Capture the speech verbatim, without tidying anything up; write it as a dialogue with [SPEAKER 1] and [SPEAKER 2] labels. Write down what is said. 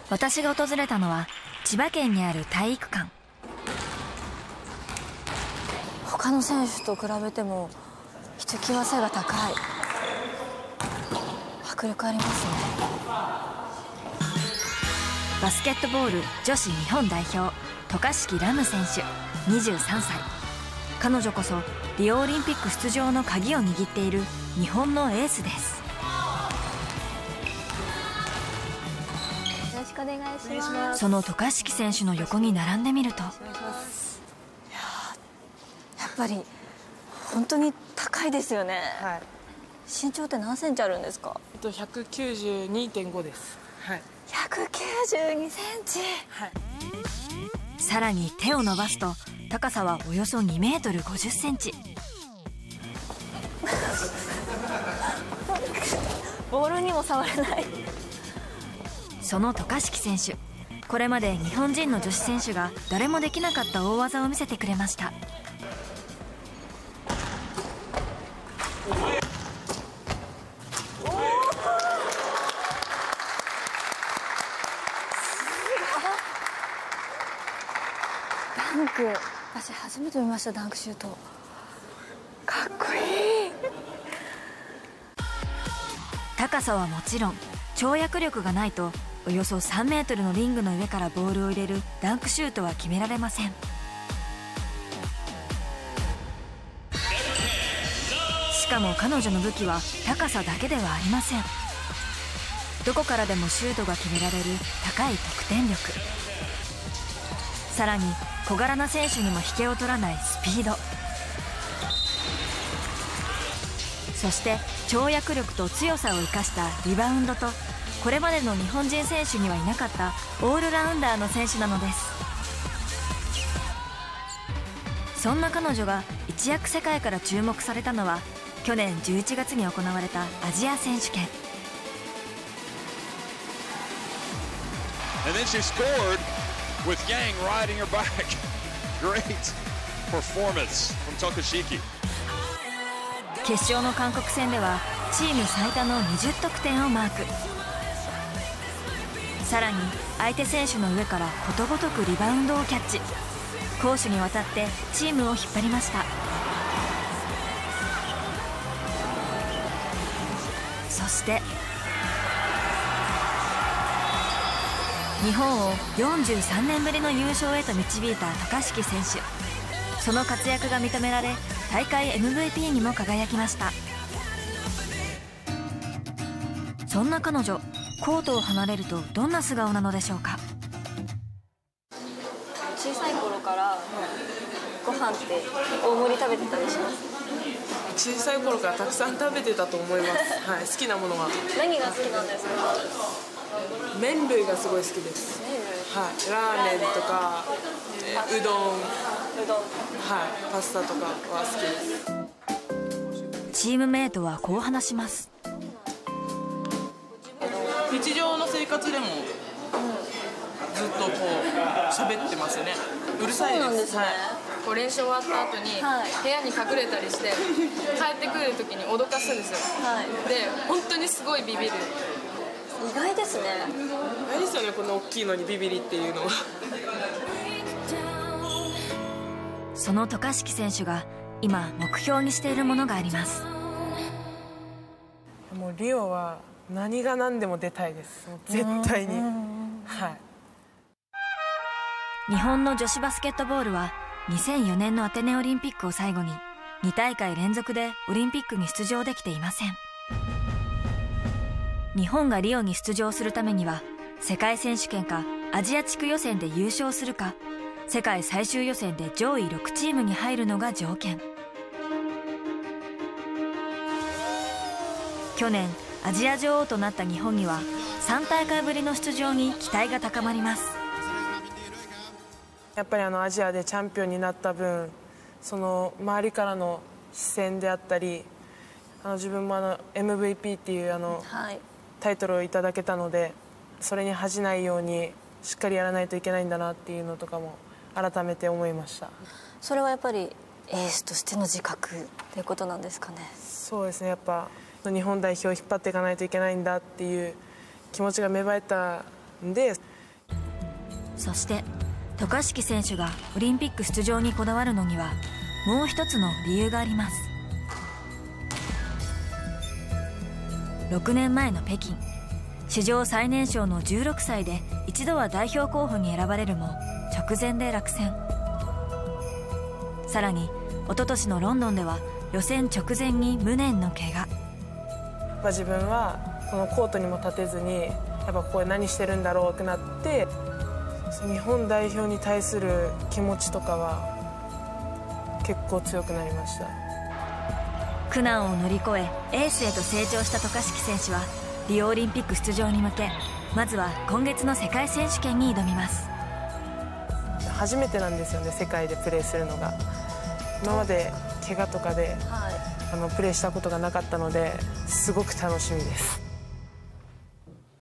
[SPEAKER 1] 私が訪れたのは千葉県にある体育館。
[SPEAKER 2] 他の選手と比べてもひときわ背が高い。迫力ありますね。
[SPEAKER 1] バスケットボール女子日本代表渡嘉敷来夢選手にじゅうさんさい。彼女こそリオオリンピック出場の鍵を握っている日本のエースです。
[SPEAKER 2] よろしくお願いします。
[SPEAKER 1] その渡嘉敷選手の横に並んでみると、
[SPEAKER 2] やっぱり本当に高いですよね。はい、身長って何センチあるんですか？
[SPEAKER 3] えっとひゃくきゅうじゅうにてんごです。はい。
[SPEAKER 2] ひゃくきゅうじゅうにセンチ。
[SPEAKER 3] はい。
[SPEAKER 1] さらに手を伸ばすと高さはおよそにメートルごじゅっセンチ。
[SPEAKER 2] ボールにも触れない。
[SPEAKER 1] その渡嘉敷選手、これまで日本人の女子選手が誰もできなかった大技を見せてくれました。
[SPEAKER 2] ダンク、私初めて見ました。ダンクシュートかっこいい。
[SPEAKER 1] 高さはもちろん跳躍力がないとおよそさんメートルのリングの上からボールを入れるダンクシュートは決められません。しかも彼女の武器は高さだけではありません。どこからでもシュートが決められる高い得点力、さらに小柄な選手にも引けを取らないスピード、そして跳躍力と強さを生かしたリバウンドと、これまでの日本人選手にはいなかったオールラウンダーの選手なのです。そんな彼女が一躍世界から注目されたのは去年じゅういちがつに行われたアジア選手権。
[SPEAKER 4] And then she scored with Yang riding her back. Great performance from Tokushiki.
[SPEAKER 1] 決勝の韓国戦ではチーム最多のにじゅう得点をマーク。さらに相手選手の上からことごとくリバウンドをキャッチ。攻守にわたってチームを引っ張りました。そして日本をよんじゅうさんねんぶりの優勝へと導いた渡嘉敷選手。その活躍が認められ大会 エムブイピー にも輝きました。そんな彼女、コートを離れるとどんな素顔なのでしょうか。
[SPEAKER 2] 小さい頃からご飯って大盛り食べてたりします？
[SPEAKER 3] 小さい頃からたくさん食べてたと思います。はい、好きなものは。
[SPEAKER 2] 何が好きなんですか？
[SPEAKER 3] 麺類がすごい好きです。
[SPEAKER 2] 麺類。
[SPEAKER 3] はい、ラーメンとか、えー、うどん、
[SPEAKER 2] うどん、
[SPEAKER 3] はい、パスタとかは好きです。
[SPEAKER 1] チームメートはこう話します。
[SPEAKER 3] 日常の生活でもずっとこう喋ってますね。うるさいです。
[SPEAKER 2] そうなんですね。
[SPEAKER 3] はい、
[SPEAKER 5] こう練習終わった後に部屋に隠れたりして帰ってくる時に脅かすんですよ。
[SPEAKER 2] はい、
[SPEAKER 5] で本当にすごいビビる。
[SPEAKER 2] 意外ですね。
[SPEAKER 3] 何ですよね、この大きいのにビビリっていうのは。
[SPEAKER 1] その渡嘉敷選手が今目標にしているものがあります。
[SPEAKER 3] もうリオは何が何でも出たいです。絶対に。はい。
[SPEAKER 1] 日本の女子バスケットボールはにせんよねんのアテネオリンピックを最後にに大会連続でオリンピックに出場できていません。日本がリオに出場するためには世界選手権かアジア地区予選で優勝するか、世界最終予選で上位ろくチームに入るのが条件。去年アジア女王となった日本にはさん大会ぶりの出場に期待が高まります。
[SPEAKER 3] やっぱりあのアジアでチャンピオンになった分、その周りからの視線であったり、あの自分もあの エムブイピー っていうあの、はい、タイトルをいただけたので、それに恥じないようにしっかりやらないといけないんだなっていうのとかも改めて思いました。
[SPEAKER 2] それはやっぱりエースとしての自覚ということなんですかね。
[SPEAKER 3] そうですね、やっぱ日本代表を引っ張っていかないといけないんだっていう気持ちが芽生えたんで、
[SPEAKER 1] そして渡嘉敷選手がオリンピック出場にこだわるのにはもう一つの理由があります。ろくねんまえの北京、史上最年少のじゅうろくさいで一度は代表候補に選ばれるも直前で落選。さらに一昨年のロンドンでは予選直前に無念の怪我。
[SPEAKER 3] 自分はそのコートにも立てずにやっぱここで何してるんだろうってなって、日本代表に対する気持ちとかは結構強くなりました。
[SPEAKER 1] 苦難を乗り越えエースへと成長した渡嘉敷選手はリオオリンピック出場に向け、まずは今月の世界選手権に挑みます。
[SPEAKER 3] 初めてなんですよね、世界でプレーするのが。今まで怪我とかで、はい、あのプレーしたことがなかったので、すごく楽しみです。